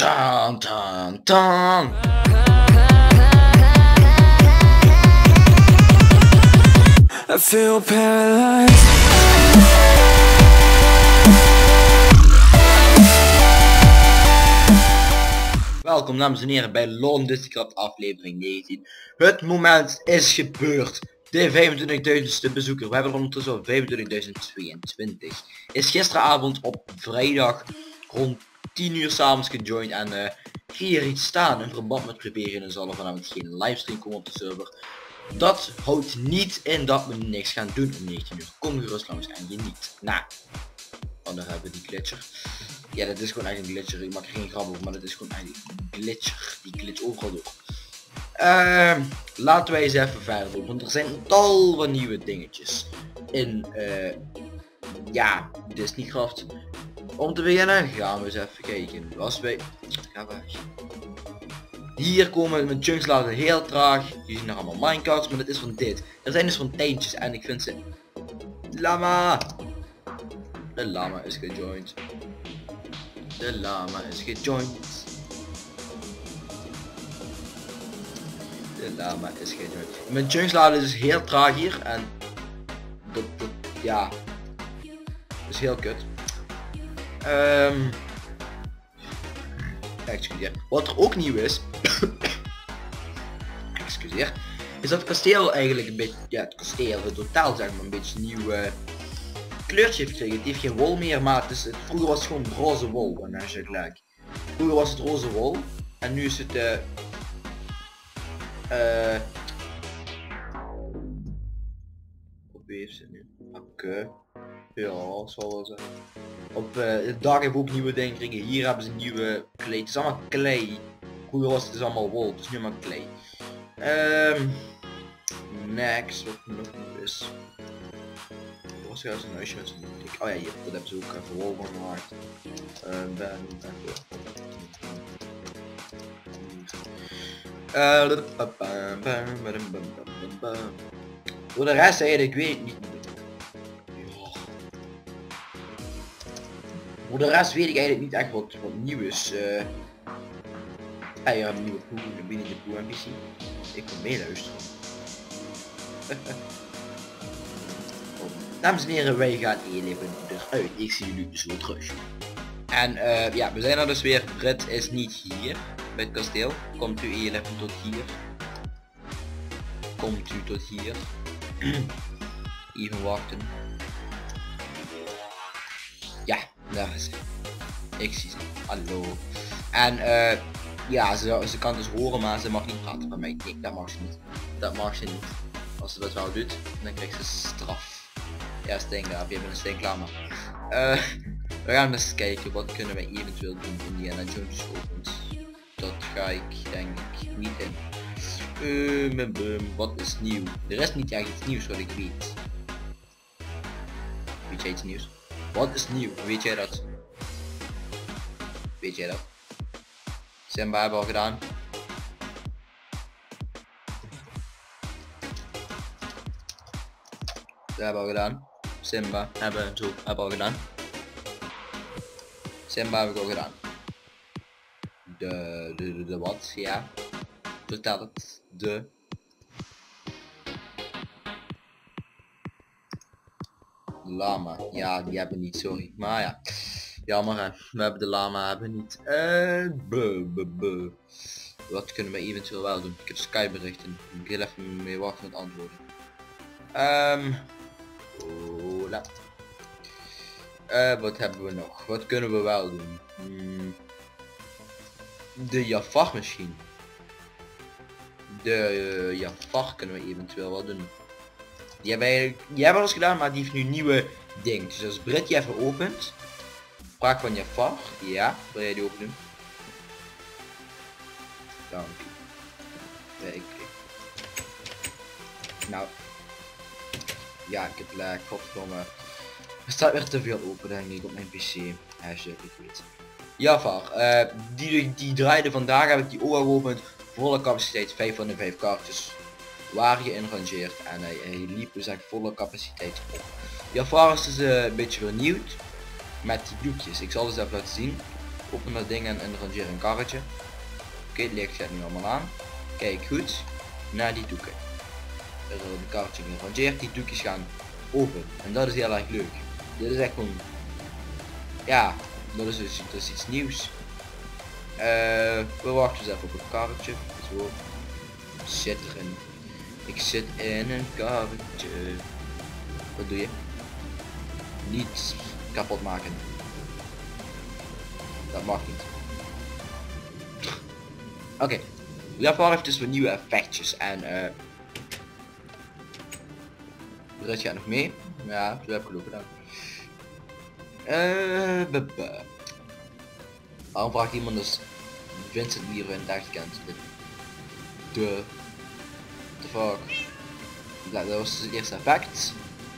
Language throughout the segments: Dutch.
Tan, tan, tan. I feel paralyzed. Welkom dames en heren bij LOL Disneycraft aflevering 19. Het moment is gebeurd. De 25.000ste bezoeker. We hebben er ondertussen al 25.022. Is gisteravond op vrijdag rond 10 uur s'avonds gejoind en hier iets staan in verband met proberen. Er zal er vanavond geen livestream komen op de server. Dat houdt niet in dat we niks gaan doen om 19 uur. Kom gerust langs en je niet. Nou, oh, daar hebben we die glitcher. Ja, dat is gewoon echt een glitcher. Ik maak er geen grap over, maar dat is gewoon eigenlijk een glitcher. Die glitch overal door. Laten wij eens even verder doen, want er zijn een tal van nieuwe dingetjes in ja, Disneycraft. Om te beginnen gaan we eens even kijken. Als wij... Ga weg. Hier komen we met chunks laden heel traag. Die zien nog allemaal minecarts, maar dat is van dit. Er zijn dus fonteintjes en ik vind ze... Lama! De lama is gejoind. De lama is gejoind. De lama is gejoind. Mijn chunks laden is heel traag hier en... Dat ja... is heel kut. Excuseer. Wat er ook nieuw is... excuseer. Is dat het kasteel eigenlijk een beetje... Ja, het kasteel, het totaal zeg maar een beetje nieuw... kleurtje heeft gekregen. Het heeft geen wol meer, maar vroeger was het gewoon roze wol. En als je gelijk. Vroeger was het roze wol. En nu is het op wie heeft het nu? Oké. Ja, zal wel zijn. Op de dag hebben we ook nieuwe dingen gekregen. Hier hebben ze een nieuwe klei. Het is allemaal klei. Vroeger was het dus allemaal wol. Het is nu maar klei. Next, wat nog nieuw is. Was juist een huisje met zo'n dik. Oh ja, hier, dat hebben ze ook even wol van gemaakt. Voor de rest eigenlijk weet ik niet. Voor de rest weet ik eigenlijk niet echt wat nieuw is. Ja, je hebt een nieuwe poe, binnen de poe NPC. Ik kan meeluisteren. Dames en heren, wij gaan hier even eruit. Ik zie jullie zo terug. En ja, we zijn er dus weer. Brit is niet hier bij het kasteel. Komt u even tot hier. Komt u tot hier. Even wachten. Ja, daar is ze. Ik zie ze. Hallo. En ja, ze kan dus horen, maar ze mag niet praten van mij. Nee, dat mag ze niet. Dat mag ze niet. Als ze dat wel doet, dan krijgt ze straf. Ja, steenklaar, je bent een steenklaar. We gaan eens kijken wat kunnen we eventueel doen. Indiana Jones opent. Dat ga ik denk ik niet in. Wat is nieuw? Er is niet echt iets nieuws wat ik weet. Weet jij iets nieuws? Wat is nieuw? Weet jij dat? Weet jij dat? Simba hebben we al gedaan. Dat hebben we al gedaan. Simba hebben we al gedaan. Simba heb ik al gedaan. De wat? Ja. Vertel het. De lama. Ja, die hebben niet, sorry. Maar ja. Jammer hè. We hebben de lama hebben niet. Wat kunnen we eventueel wel doen? Ik heb Sky berichten. Ik moet heel even mee wachten met antwoorden. Wat hebben we nog? Wat kunnen we wel doen? De Jafar misschien. De Jafar kunnen we eventueel wel doen. Die hebben we al eens gedaan, maar die heeft nu nieuwe dingen. Dus als Brit die even opent. Vraag van Jafar. Ja, wil jij die open doen? Dank u. Nou. Ja, ik heb lag, godverdomme. Er staat weer te veel open denk ik op mijn pc. Hashtag ik weet. Jafar, die draaide vandaag, heb ik die ogen geopend. Volle capaciteit, 5 van de 5 kaartjes. Waar je in rangeert. En hij liep dus echt volle capaciteit op. Jafar is dus een beetje vernieuwd. Met die doekjes. Ik zal dus even laten zien. Open dat ding en rangeer een karretje. Oké, het licht gaat nu allemaal aan. Kijk goed naar die doeken. Er is een karretje gerangeerd, die doekjes gaan open. En dat is heel erg leuk. Dit is echt gewoon... Ja, dat is dus iets nieuws. We wachten eens even op het karretje. Zo. Zit erin. Ik zit in een karretje. Wat doe je? Niet kapot maken. Dat mag niet. Oké. Jafar heeft dus weer nieuwe effectjes en Red gaat nog mee. Ja, zo heb ik geloof gedaan. Waarom vraagt iemand dus Vincent Leroy en Dag kent? The fuck. Dat was dus het eerste effect.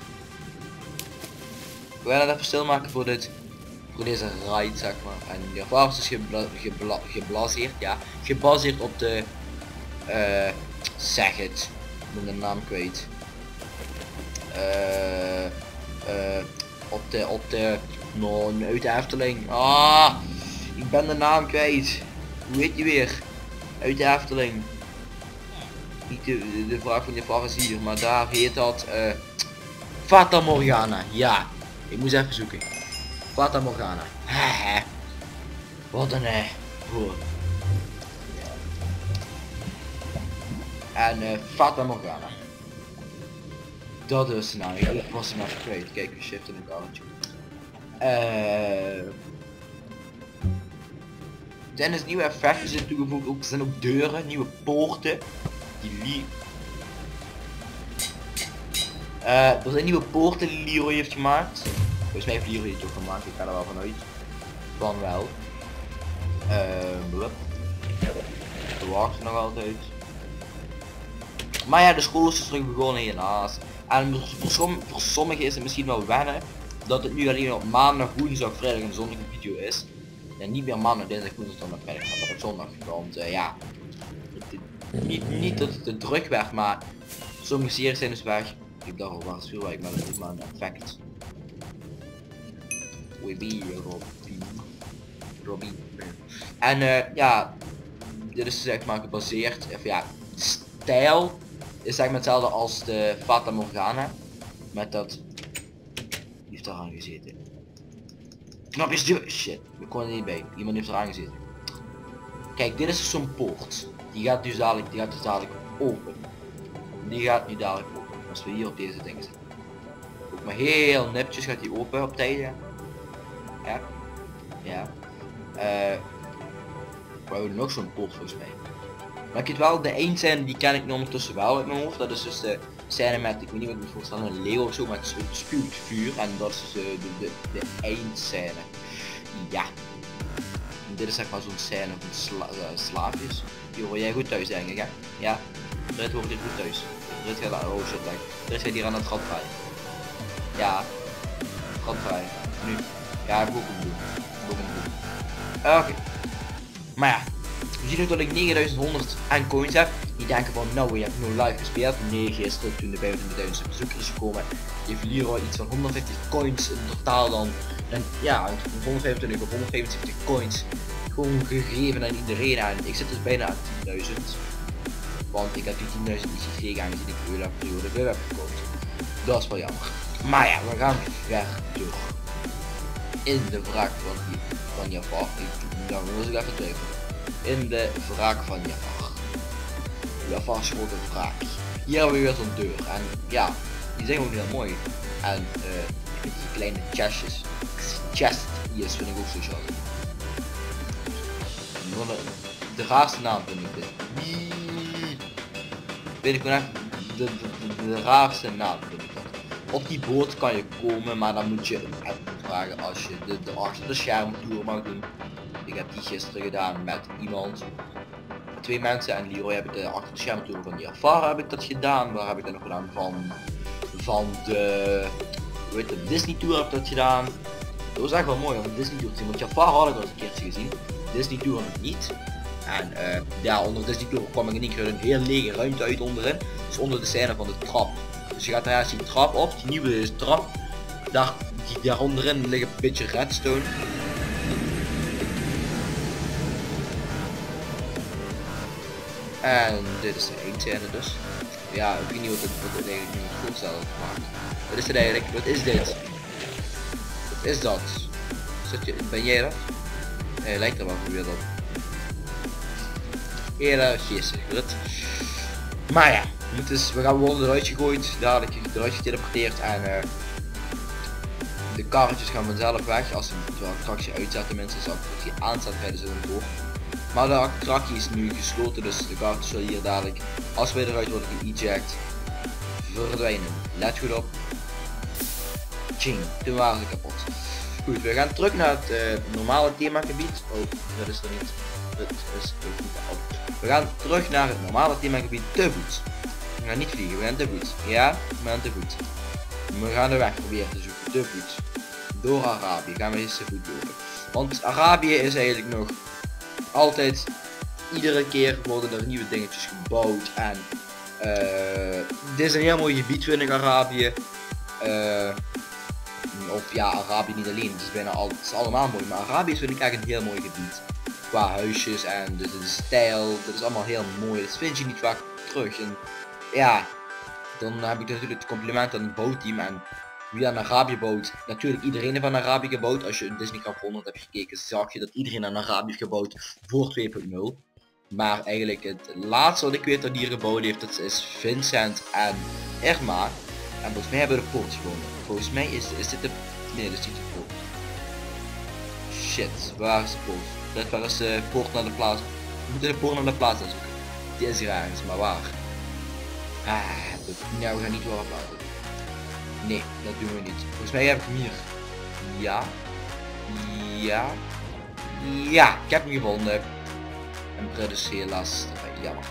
We gaan het even stilmaken voor deze ride, zeg maar. En Jafar is dus geblaseerd, ja. Gebaseerd op de zeg het. Ik ben de naam kwijt. Op de non uit de Efteling. Ah, ik ben de naam kwijt. Hoe heet die weer? Uit de Efteling. Niet de vraag van Jafar is hier, maar daar heet dat Fata Morgana. Ja, ik moest even zoeken. Fata Morgana. Wat een broer. En Fata Morgana. Dat is de naam. Ik was hem even kwijt. Kijk, we shiften een karretje. Er zijn dus nieuwe effecten in toegevoegd. Er zijn ook deuren, nieuwe poorten. Er zijn nieuwe poorten die Leroy heeft gemaakt. Volgens mij heeft Leroy het ook gemaakt, ik ga er wel vanuit. Van wel. We wachten nog altijd. Maar ja, de school is dus terug begonnen helaas. En voor sommigen is het misschien wel wennen dat het nu alleen op maandag, woensdag, vrijdag en zondag een video is. En niet meer maandag, dinsdag, woensdag, donderdag, vrijdag, maar op zondag. Want ja, niet dat het te druk werd, maar sommige series zijn dus weg. Ik heb daar al waarschuwing, maar dat is maar een effect. Robbie. En ja, dit is zeg maar gebaseerd, of ja, stijl is zeg maar hetzelfde als de Fata Morgana. Met dat, die heeft eraan gezeten. Knopjes duwen, shit, we konden er niet bij, iemand heeft eraan gezeten. Kijk, dit is zo'n poort. Die gaat dus dadelijk open. Die gaat nu dadelijk open. Als we hier op deze dingen zitten. Ook maar heel nipjes gaat die open op tijden. Ja. Ja. We hebben nog zo'n poort volgens mij. Maar ik weet wel, de eindscène die ken ik nu ondertussen wel uit mijn hoofd. Dat is dus de scène met, ik weet niet wat ik me voorstellen, een leeuw of zo met het spuwt vuur. En dat is dus de eindscène. Ja. En dit is zeg maar zo'n scène van slaafjes. Hier hoor jij goed thuis denk ik hè? Ja. Dit hoort hier goed thuis. Dit gaat aan, oh shit, dit gaat hier aan het gat draaien. Ja. Gat draaien. Nu. Ja, ik heb ook een doen. Oké. Maar ja. We zien ook dat ik 9100 aan coins heb. Die denken van nou, je hebt nu live gespeeld. Nee, gisteren toen de 25.000 bezoekers gekomen. Heeft Leroy iets van 150 coins in totaal dan. En ja, van 125 of 175 coins. Gewoon gegeven aan iedereen aan. Ik zit dus bijna aan 10.000. Want ik heb die 10.000 niet gekregen aangezien ik de hele periode weer heb gekocht. Dat is wel jammer. Maar ja, we gaan verder. In de wraak van Jafar. Dan moet ik even twijfelen. In de wraak van Jafar. Jafar's grote wraak. Hier hebben we weer zo'n deur. En ja, die zijn gewoon heel mooi. En die kleine chestjes. Chest hier vind ik ook zo chill. De raarste naam vind ik dit. Weet ik gewoon echt de raarste naam vind ik dat. Op die boot kan je komen, maar dan moet je even vragen als je de achter de scherm tour mag doen. Ik heb die gisteren gedaan met iemand. Met 2 mensen en Leroy heb ik de achter de scherm tour van Jafar heb ik dat gedaan. Waar heb ik dat nog gedaan van de hoe heet het, Disney tour heb ik dat gedaan. Dat was echt wel mooi om de Disney tour te zien, want Jafar had ik al eens een keertje gezien. Disney tour nog niet. En ja, onder Disney tour kwam ik in één keer een heel lege ruimte uit onderin. Dus onder de scène van de trap. Dus je gaat daar die trap op, die nieuwe trap. Daar onderin ligt een beetje redstone. En dit is de eendscène dus. Ja, ik weet niet wat het eigenlijk moet voorstellen gemaakt. Wat is het eigenlijk? Wat is dit? Wat is dat? Ben jij dat? Lijkt er wel weer op. Eerder geestelijk. Maar ja, we gaan worden eruit gegooid, dadelijk eruit geteleporteerd en de karretjes gaan vanzelf weg als de attractie uitzet. Tenminste, als de attractie aanzet rijden ze dan door. Maar de attractie is nu gesloten, dus de karretjes zullen hier dadelijk, als wij eruit worden geëject, verdwijnen. Let goed op. Tjing, toen waren ze kapot. Goed, we gaan terug naar het normale themagebied. Oh, dat is er niet. Dat is ook niet op. We gaan terug naar het normale themagebied te voet. We gaan niet vliegen, we gaan te voet. Ja, we gaan te voet. We gaan de weg proberen te zoeken, te voet. Door Arabië gaan we eens te voet door. Want Arabië is eigenlijk nog altijd, iedere keer worden er nieuwe dingetjes gebouwd. En dit is een heel mooi gebied vind ik, Arabië. Of ja, Arabië niet alleen, het is bijna het is allemaal mooi. Maar Arabië vind ik echt een heel mooi gebied. Qua huisjes en de stijl, dat is allemaal heel mooi. Dat vind je niet vaak terug. En ja, dan heb ik natuurlijk het compliment aan het bouwteam en wie aan Arabië bouwt. Natuurlijk iedereen heeft aan Arabië gebouwd. Als je een Disney Camp 100 hebt gekeken, zag je dat iedereen aan Arabië heeft gebouwd voor 2.0. Maar eigenlijk het laatste wat ik weet dat hier gebouwd heeft, dat is Vincent en Irma. En volgens mij hebben we de poort gewonnen. Volgens mij is dit de... Nee, dat is niet de poort. Shit, waar is de poort? Waar is de poort naar de plaats? We moeten de poort naar de plaats zoeken. Die is hier ergens, maar waar? Nou, we gaan niet waar plaatsen. Nee, dat doen we niet. Volgens mij heb ik hem hier. Ja. Ja. Ja, ik heb hem gevonden. En Brett is helaas jammer.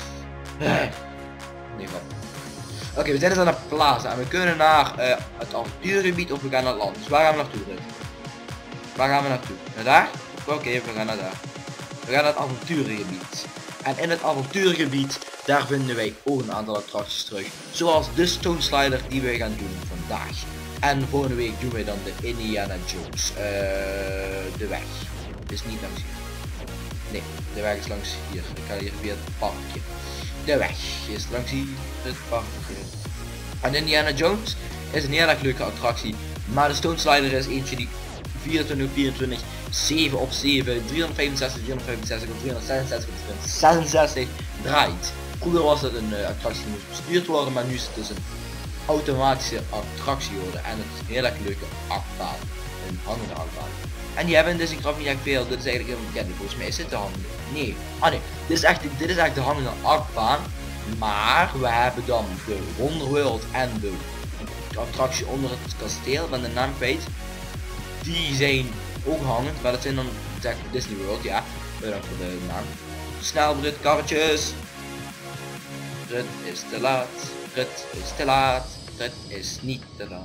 Nee, grap. Oké, we zijn dus aan de plaza en we kunnen naar het avontuurgebied of we gaan naar het land. Dus waar gaan we naartoe? Waar gaan we naartoe? Naar daar? Oké, we gaan naar daar. We gaan naar het avonturengebied. En in het avonturengebied, daar vinden wij ook een aantal attracties terug. Zoals de Stone Slider die wij gaan doen vandaag. En volgende week doen wij dan de Indiana Jones. De weg. Is niet langs hier. Nee, de weg is langs hier. Ik ga hier via het parkje. De weg is langs hier het parkje. En Indiana Jones is een heel erg leuke attractie. Maar de Stone Slider is eentje die 24/24, 7 op 7, 365, 365 of 366 of 366 draait. Vroeger was het een attractie die moest bestuurd worden, maar nu is het dus een automatische attractie geworden. En het is een heel erg leuke achtbaan. Een hangende achtbaan. En die hebben in Disney Craft niet echt veel. Dit is eigenlijk heel bekend. Volgens mij is dit de hangende. Nee. Ah nee. Dit is echt de hangende achtbaan. Maar we hebben dan de Wonderworld en de attractie onder het kasteel van de naam kwijt. Die zijn ook hangend, maar dat zijn dan zeg Disney World, ja. Bedankt voor de naam. Snel Brit, karretjes. Brit is te laat. Brit is te laat. Brit is niet te laat.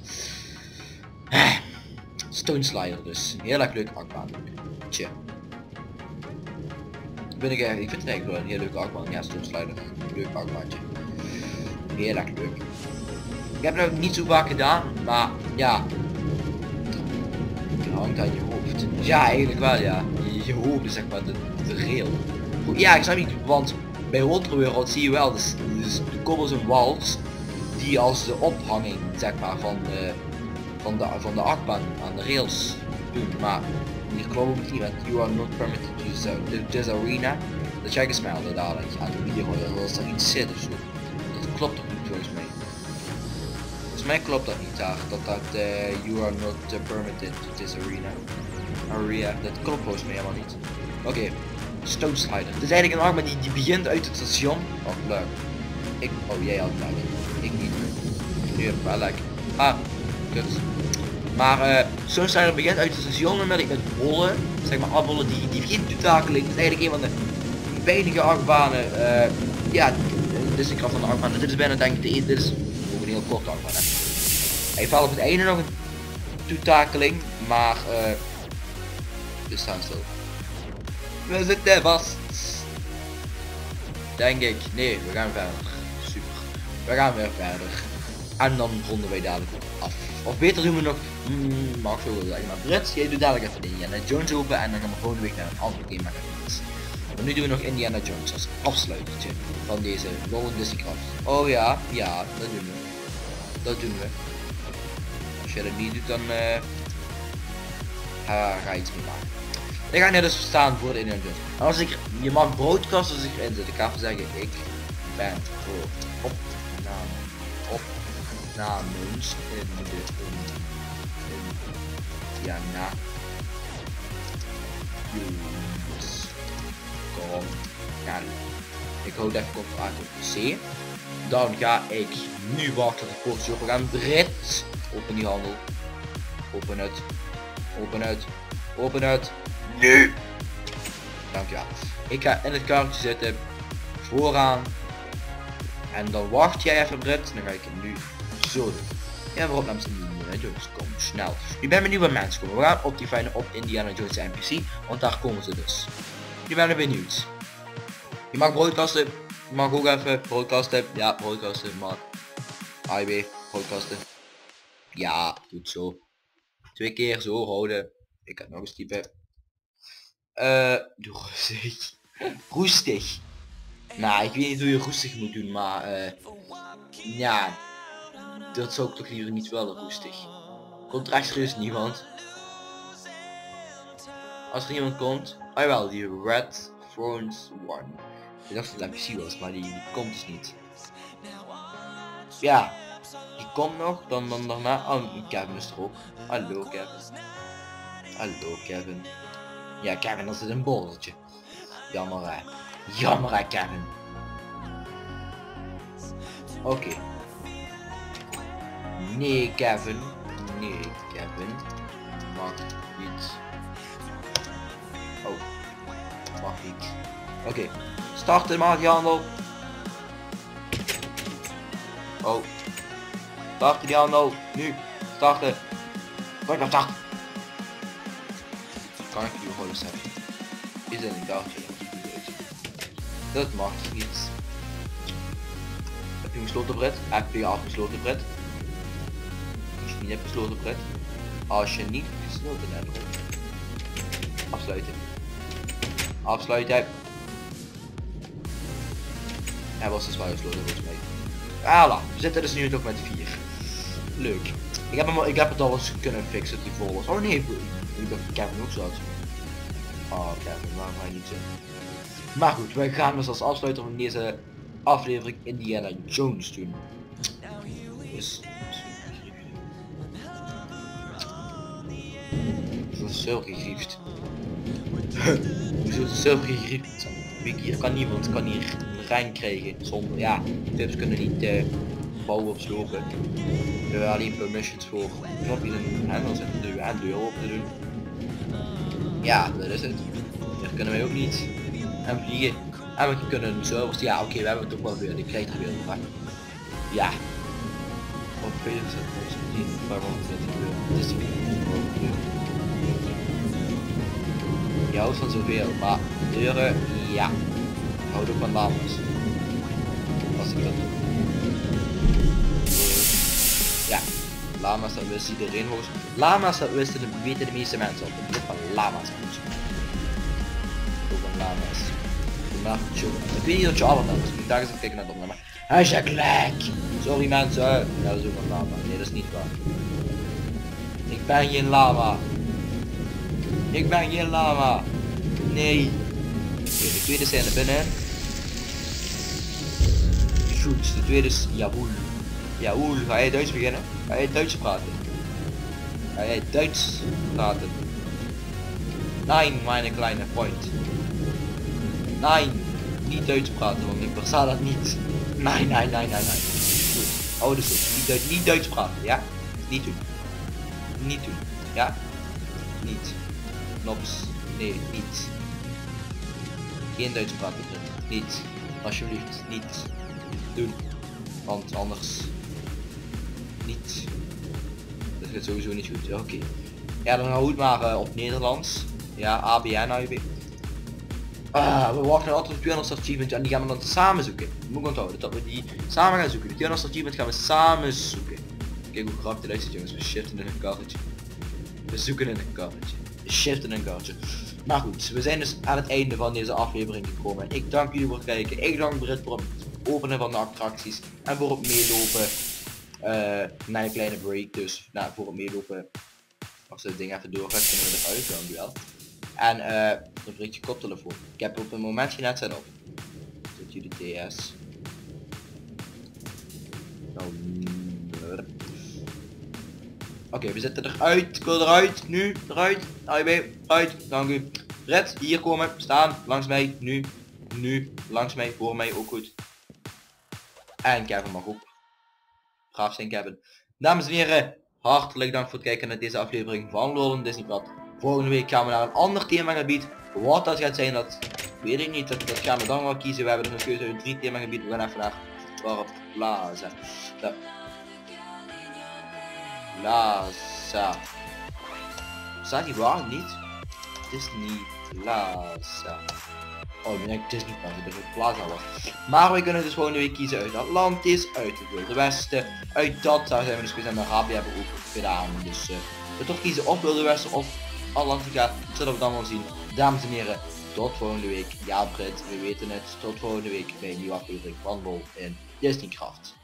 Stone Slider dus. Heel erg leuk achtbaan. Tje. Ik vind het eigenlijk wel een heel leuke achtbaan. Ja, Stone Slider. Leuk achtbaantje. Heel erg leuk. Ik heb het nog niet zo vaak gedaan, maar ja. Hangt aan je hoofd. Ja, eigenlijk wel ja. Je hoofd is zeg maar de rail. Ja, ik snap niet, want bij Wonderworld zie je wel dus de kobbels en wals die als de ophanging zeg maar van de achtbaan aan de rails doen. Maar hier klopt het niet, want you are not permitted to use this arena. Dat check eens mij al dadelijk aan de video als er iets zit of zo. Dat klopt toch niet volgens mij. Volgens mij klopt dat niet daar, dat you are not permitted to this area. Dat klopt volgens mij helemaal niet. Oké, Stone Slider. Het is eigenlijk een achtbaan die begint uit het station. Oh leuk. Oh jij had leuk. Ik niet. Nu heb ik wel lekker. Ah, kut. Maar Stone Slider begint uit het station met bollen. Zeg maar afbollen die geen toetakeling. Het is eigenlijk een van de weinige achtbanen. Ja, dit is de kracht van de achtbaan. Dit is bijna denk ik dit is ook een heel kort achtbaan. Hij valt op het einde nog een toetakeling, maar we staan stil. We zitten vast. Denk ik. Nee, we gaan verder. Super. We gaan weer verder. En dan ronden wij dadelijk af. Of beter doen we nog, mag zo wel zeggen, maar Brits, jij doet dadelijk even de Indiana Jones open en dan gaan we volgende week naar een ander thema. Jones. Maar nu doen we nog Indiana Jones als afsluitertje van deze Londen Disneycraft. Oh ja, ja, dat doen we. Dat doen we. Als je dat niet doet, dan ga je iets mee maken. Dan ga ik net dus staan voor de Indiana Jones. En als ik, je mag broadcasten als ik erin zit. Ik ga even zeggen, ik ben voor opnames in de Indiana Jones kanaal. Ik houd even op C. Dan ga ik nu wachten tot de poortjes open gaan. Brits. Open die handel. Open het. Open het. Open het. Nu. Dankjewel. Ik ga in het karretje zitten. Vooraan. En dan wacht jij even Brits. Dan ga ik het nu zo doen. Ja, waarop namens Indiana Jones. Kom snel. Nu ben ik nieuwe mensen komen. We gaan optiefijnen op Indiana Jones NPC. Want daar komen ze dus. Nu ben ik benieuwd. Je mag broadcasten. Je mag ook even broadcasten. Ja, broadcasten mag. AIB, broadcasten. Ja, goed zo. 2 keer zo houden. Ik ga nog eens typen. Doe rustig. Roestig. Nou, ik weet niet hoe je roestig moet doen, maar ja. Dat zou ik toch liever niet willen, roestig. Komt er echt serieus niemand? Als er iemand komt. Oh jawel, die Red Thrones One. Ik dacht dat het NPC was, maar die komt dus niet. Ja, die komt nog, dan daarna. Oh, Kevin is er ook. Hallo Kevin. Hallo Kevin. Ja, Kevin, dat zit een borreltje. Jammer hè. Jammer hè, Kevin. Oké. Nee, Kevin. Nee, Kevin. Mag niet. Oh. Mag niet. Oké. Starten magiehandel. Oh. Starten die handel. Nu. Starten. Druk op start. Kan ik die gewoon eens hebben? Is in een kaartje. Dat mag niet. Heb je gesloten Brett? Heb je afgesloten Brett? Als je niet hebt gesloten Brett. Als je niet gesloten hebt. Afsluiten. Afsluiten. Hij was dus wel gesloten volgens mij. Voilà, we zitten dus nu toch met 4. Leuk. Ik heb het al eens kunnen fixen dat die vol was. Oh nee, ik dacht Kevin ook zat. Oh Kevin, waarom ga je niet zitten? Maar goed, we gaan dus als afsluiter van deze aflevering Indiana Jones doen. Dus... Dat is zo gegriefd. Hoezo is het zo gegriefd? Hier kan niemand kan hier een Rijn krijgen zonder, ja, tips kunnen niet bouwen of slopen. We hebben alleen permissions voor knopjes en hendels in te doen en deur open te doen. Ja, dat is het. Hier kunnen wij ook niet. En vliegen. En we kunnen servers, ja oké, we hebben het ook wel weer, ik krijg er weer maar. Ja. Op 510, 520 euro. Het is je houdt van zoveel, maar deuren, ja. Ik houd ook van lama's. Als ik dat doe. Ja. Lama's, dat wist iedereen volgens mij. Lama's, dat weten de meeste mensen al. Ik ben van lama's volgens mij. Ook van lama's. Maar ik weet niet dat je allemaal is. Ik dacht eens even kijken naar het opname. Hij is gelijk. Sorry mensen. Ja, dat is ook een lama. Nee, dat is niet waar. Ik ben geen lama. Ik ben geen lama. Nee. Oké, de tweede zijn er binnen. Goed, de tweede is Jawoel. Jawoel, ga jij Duits beginnen? Ga jij Duits praten? Ga jij Duits praten? Nein, mijn kleine vriend. Nein, niet Duits praten, want ik versta dat niet. Nee. Goed, oude zin. Niet Duits praten, ja? Niet doen. Niet doen, ja? Niet. Nops. Nee, niet. Geen Duits praten, niet. Alsjeblieft, niet. Doen. Want anders... Niet. Dat gaat sowieso niet goed, oké. Ja, dan hou het maar op Nederlands. Ja, ABN, AUB. We wachten altijd op 200 achievement en die gaan we dan samen zoeken. Je moet onthouden dat we die samen gaan zoeken. De 200 achievement gaan we samen zoeken. Kijk hoe grappig eruit ziet jongens, we shiften in een karretje. We zoeken in een karretje. We shiften in een karretje. Maar goed, we zijn dus aan het einde van deze aflevering gekomen. Ik dank jullie voor het kijken. Ik dank Brit voor het openen van de attracties. En voor het meelopen. Na een kleine break dus. Nou, voor het meelopen. Als het ding even doorgaat kunnen we eruit, dankjewel. En dan breekt je koptelefoon. Ik heb op een moment geen headset op. Zet je de TS. Oké, we zitten eruit. Ik wil eruit. Nu. Eruit. AIB. Uit. Dank u. Red. Hier komen. Staan. Langs mij. Nu. Nu. Langs mij. Voor mij. Ook goed. En Kevin mag ook. Braaf zijn Kevin. Dames en heren. Hartelijk dank voor het kijken naar deze aflevering van LOL Disneyland. Volgende week gaan we naar een ander themagebied. Wat dat gaat zijn, dat weet ik niet. Dat gaan we dan wel kiezen. We hebben nog een keuze uit 3 themagebieden. We gaan even naar Warp Plaza. Plaza. Staat die waar niet? Disney Plaza. Oh, ik denk Disney Plaza, dat het Plaza was. Maar we kunnen dus volgende week kiezen uit Atlantis, uit het Wilde Westen, uit dat, daar zijn we dus gezien, Arabië hebben we ook gedaan. Dus we toch kiezen of Wilde Westen of Atlantica, dat zullen we dan wel zien. Dames en heren, tot volgende week. Ja Brit, we weten het. Tot volgende week bij een nieuwe aflevering van LOL in Disneycraft.